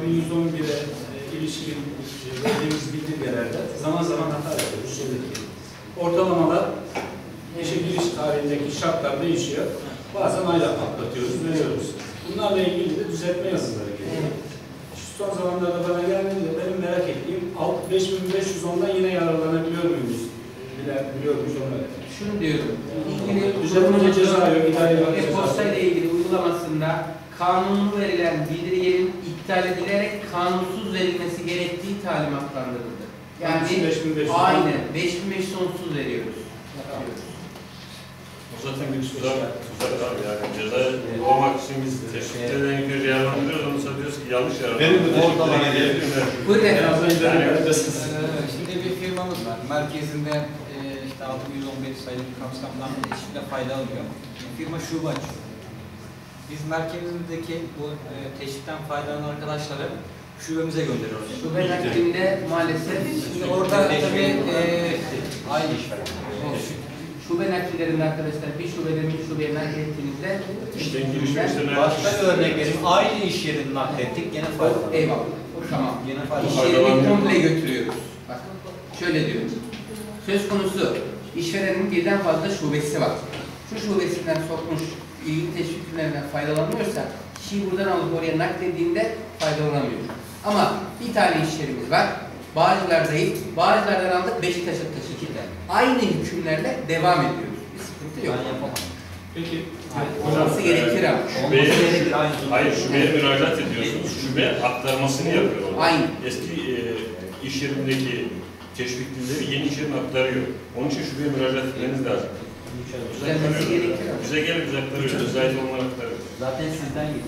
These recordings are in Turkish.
6111'e ilişkin verdiğimiz bildirgelerde zaman zaman hata yapıyoruz. Ortalamalar işe giriş tarihindeki şartlar değişiyor. Bazen ayla atlatıyoruz, veriyoruz. Bunlarla ilgili de düzeltme yazıları geliyor. Son zamanlarda bana gelmedi de benim merak ettiğim 5510'dan yine yararlanabiliyor muyuz? Biliyor muyuz onları? Şunu diyorum. Düzenlemece ceza yok, idare yok. E-posta ile ilgili uygulamasında kanunlu verilen bildirgenin iptal edilerek kanunsuz verilmesi gerektiği talimatlandırıldı. Yani 5500. aynen 5500 sonsuz veriyoruz. O zaten bir tuzak abi yani ceza olmak için biz teşviklerden bir yararlandırıyoruz, onu satıyoruz ki yanlış yararlandırıyoruz. Benim de ortalama geliyor. Buyurun efendim. Şimdi bir firmamız var. Merkezinde işte 6115 sayılı bir kapsamdan eşlikle fayda alıyor. Firma şube açıyor. Biz merkezimizdeki bu teşvikten faydalanan arkadaşları şubemize gönderiyoruz. Şube naklinde maalesef Şimdi orada tabii aynı iş var. şube nakillerinde arkadaşlar bir şubeden bir şubeye naklettiğinizde Başka bir örnek vereyim. Aynı iş yerini naklettik. Gene faydalanıyor. Eyvallah. Tamam. Gene İş faydalanıyor. yerini komple götürüyoruz. Bak şöyle diyor. Söz konusu işverenin birden fazla şubesi var. Şu şubesinden sokmuş ilgili teşvik ürünlerinden faydalanıyorsa kişiyi buradan alıp oraya naklediğinde faydalanamıyor. Ama bir tane iş yerimiz var. Bağcılar'dayız. Bağcılar'dan aldık Beşiktaş'a taşıdık. Aynı hükümlerle devam ediyoruz. Bir sıkıntı yok. Ben yapamam. Peki. Olması gerekir ama. Hayır, şubeye müracaat ediyorsunuz. Şube aktarmasını yapıyor orada. Aynı. Eski iş yerindeki teşviklileri yeni iş yerine aktarıyor. Onun için şubeye müracaat etmeniz lazım. Düzelmesi gerekir ama. Bize gelip biz aktarıyoruz. Özellikle onlara aktarıyoruz. Zaten sizden geliyor.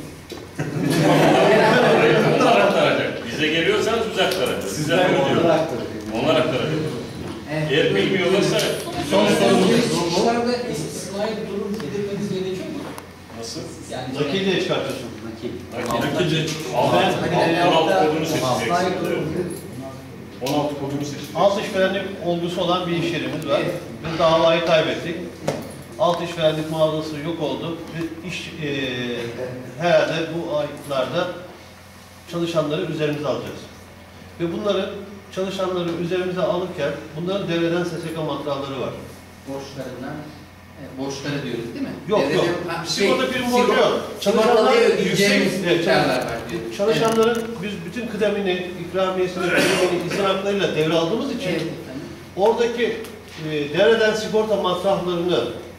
Hayır, onlar aktaracak. Bize geliyorsanız biz aktaracağız. Sizden ödüyor. Onlar aktaracak. Evet. Eğer bilmiyorlarsa Son sorumuz bu. İstisnai durum bildirmeniz gerekiyor mu? nasıl? Yani Nakil diye çıkartıyorsun. Nakilci 16 kodunu seçeceksiniz. 16 kodunu seçeceksiniz. Alt işverenlik olgusu olan bir iş yerimiz var. Biz davayı kaybettik. Alt işverenlik mağazası yok oldu. Ve iş herhalde bu aylarda çalışanları üzerimize alacağız. Ve bunların çalışanları üzerimize alırken bunların devreden SSK matrahları var. Borçlarından, borçları diyoruz değil mi? Yok Devreden, yok. Sigorta prim borcu yok. Çalışanlara ödeyeceğimiz miktarlar var diyor. Çalışanların biz bütün kıdemini, ikramiyesini, kıdemini, izin haklarıyla devraldığımız için Evet, oradaki devreden sigorta masraflarını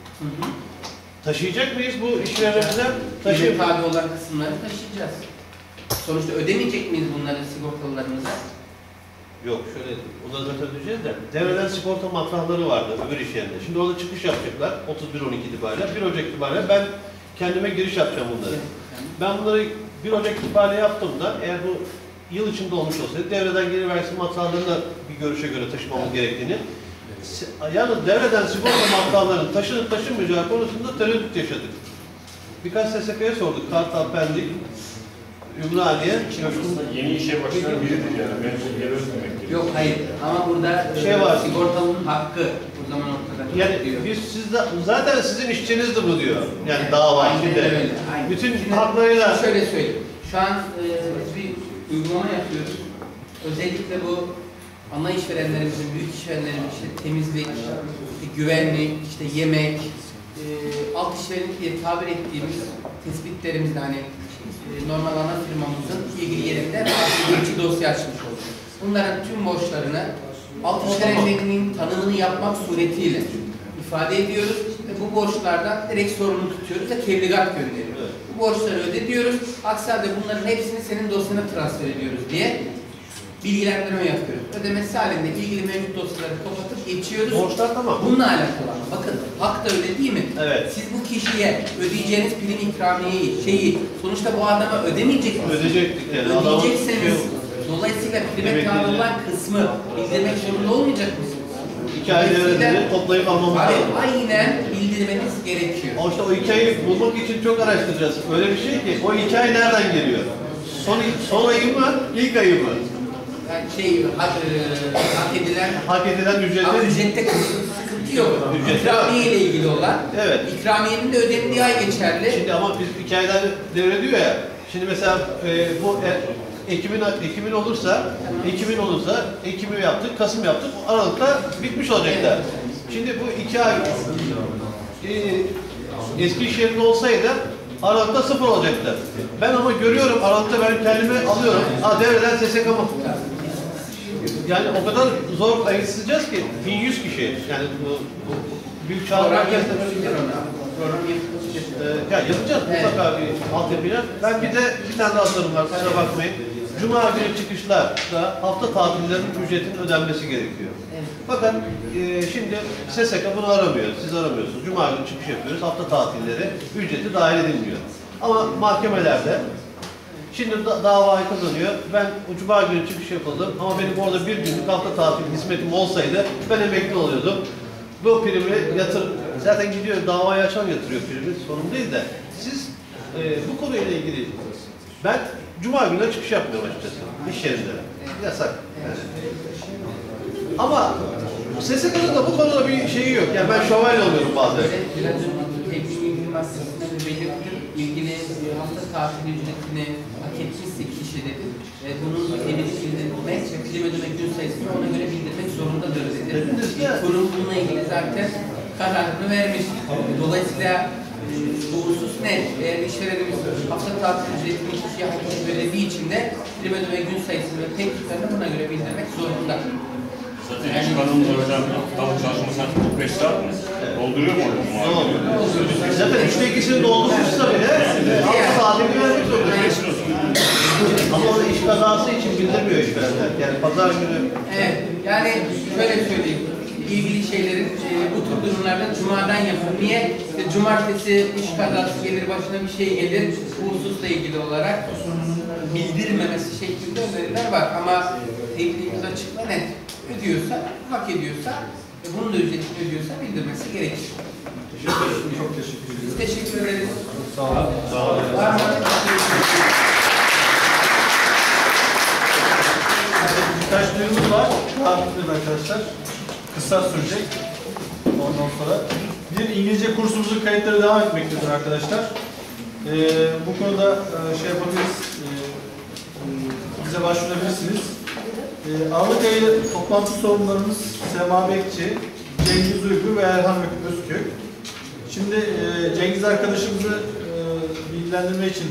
taşıyacak mıyız bu işverenimizden? Bize tabi olan kısımları taşıyacağız. Sonuçta ödemeyecek miyiz bunların sigortalılarımıza? Yok şöyle, o da zaten ödeyeceğiz de. Devreden sigorta masrafları vardı öbür iş yerinde. Şimdi orada çıkış yapacaklar 31-12 itibariyle. 1 Ocak itibariyle ben kendime giriş yapacağım bunları. Ben bunları 1 Ocak itibariyle yaptığımda eğer bu yıl içinde olmuş olsaydı devreden geri vergisi masraflarını bir görüşe göre taşımamız gerektiğini. Yalnız devreden sigorta masraflarının taşınıp taşınmayacağı konusunda tereddüt yaşadık. Birkaç SSK'ya sorduk. Kartal, Pendik, Ümraniye. Yeni işe başlayan biridir yani. Ben geri ödemek. Yok hayır ama burada var. Sigortalının hakkı o zaman ortada Yani diyor. biz zaten sizin işçinizdir bu diyor. Yani dava içinde. Bütün haklarıyla. Şöyle söyleyeyim. Şu an biz bir uygulama yapıyoruz. Özellikle bu ana işverenlerimizin, büyük işverenlerimizin işte temizlik, işte güvenlik, işte yemek, alt işverenlik diye tabir ettiğimiz tespitlerimizde hani normal ana firmamızın ilgili yerinde bir dosya açmış olduk. Bunların tüm borçlarını alt işverenliğinin tanımını yapmak suretiyle ifade ediyoruz ve bu borçlardan direkt sorumlu tutuyoruz ve tebligat gönderiyoruz. Evet. Bu borçları öde diyoruz. Aksi halde bunların hepsini senin dosyana transfer ediyoruz diye bilgilendirme yapıyoruz. Ödemesi halinde ilgili mevcut dosyaları kapatıp geçiyoruz. Borçlar tamam. Bununla alakalı. Bakın hak da öyle değil mi? Evet. Siz bu kişiye ödeyeceğiniz prim ikramiyeyi, sonuçta bu adama ödemeyecek misiniz? Ödeyecektik yani. Ödeyecekseniz, dolayısıyla prime tabi olan kısmı bildirmek zorunda olmayacak mısınız? 2 ay devredini toplayıp almamız lazım. Aynen bildirmeniz gerekiyor. İşte o 2 ayı bulmak için çok araştıracağız. Öyle bir şey ki o 2 ay nereden geliyor? Son ayı mı, ilk ayı mı? Yani hak edilen ücrette. Ama ücrette sıkıntı yok. İkramiye ile ilgili olan. Evet. İkramiyenin de ödendiği ay geçerli. Şimdi ama biz 2 aydan devrediyor ya. Şimdi mesela bu Ekim'in olursa, Ekim'i yaptık, Kasım yaptık. Aralıkta bitmiş olacaklar. Şimdi bu 2 ay Eskişehir'de olsaydı Aralıkta 0 olacaktı. Ben ama görüyorum Aralıkta ben kendimi alıyorum. Devreden SSK mı? Yani o kadar zor ayırtacağız ki 1100 kişi. Yani bu büyük çağrı yapılabilir ona. Program yapılabilir. ya yapacağız mutlaka bir altyapıyla. Ben bir tane daha sorum var, kusura bakmayın. Cuma günü çıkışlarda hafta tatillerinin ücretinin ödenmesi gerekiyor. Evet. Fakat şimdi SSK bunu aramıyor, siz aramıyorsunuz. Cuma günü çıkış yapıyoruz, hafta tatilleri ücreti dahil edilmiyor. Ama mahkemelerde şimdi dava kazanıyor. Ben Cuma günü çıkış yapıldım ama benim orada bir günlük hafta tatil hizmetim olsaydı ben emekli oluyordum. Bu primi zaten gidiyor davayı açan yatırıyor primi, sorun değil de siz bu konuyla ilgili ben Cuma günü çıkış yapmıyorum açıkçası iş yerinde. Yasak. Yani. Ama SSK'nın da bu konuda bir şeyi yok. Yani ben şövalye oluyorum bazen. Biraz önce teknik ilgili maddesinde de belirttim. İlgili hafta tatil ücretini hak etmişse kişi dedi. Bunun evini bildirmek ve prim ödeme gün sayısını ona göre bildirmek zorundadır dedi. Kurum bununla ilgili zaten kararını vermiş. Dolayısıyla bu husus net. Eğer işverenimiz hafta tatil ücretini kişiye hak edip ödediği için de prim ödeme gün sayısını ve tekliflerini buna göre bildirmek zorunda. Zaten iş kanununda hocam haftalık çalışma saati 45 saat mi? Dolduruyor mu hocam? Zaten 3'te 2'sini doldurmuşsa bile hafta saatini vermek zorunda. Ama onu iş kazası için bildirmiyor işverenler. Yani pazar günü. Evet, yani şöyle söyleyeyim. İlgili şeylerin bu tür durumlarda Cuma'dan yapın. Niye? İşte cumartesi iş kazası gelir, başına bir şey gelir. Bu hususla ilgili olarak bildirmemesi şeklinde öneriler var. Ama tekniğimiz açık ve net. Ödüyorsa, hak ediyorsa ve bunun da ücretini ödüyorsa bildirmesi gerekir. Çok teşekkür ederim. Biz teşekkür ederiz. Sağ olun. Sağ olun. Var mı? Birkaç duyurumuz var. Takipleyin arkadaşlar. Kısa sürecek. Ondan sonra bir İngilizce kursumuzun kayıtları devam etmektedir arkadaşlar. Bu konuda şey yapabiliriz. Bize başvurabilirsiniz. Aralık ayı toplantı sorumlularımız Sema Bekçi, Cengiz Uygur ve Erhan Özkök. Şimdi Cengiz arkadaşımızı bilgilendirme için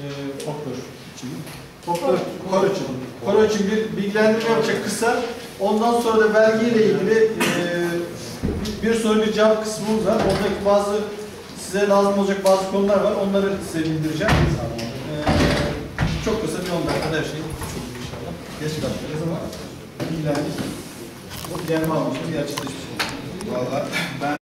koro için bir bilgilendirme yapacak kısa. Ondan sonra da vergiyle ilgili bir soru bir cevap kısmımız var. Oradaki bazı size lazım olacak bazı konular var. Onları size bildireceğim. Çok kısa bir 10 dakikada her şey çok iyi inşallah. Geç kalacağız ama bilgilendik. Bu diğer bağımlılığı gerçekleşmiş oldu. Vallahi ben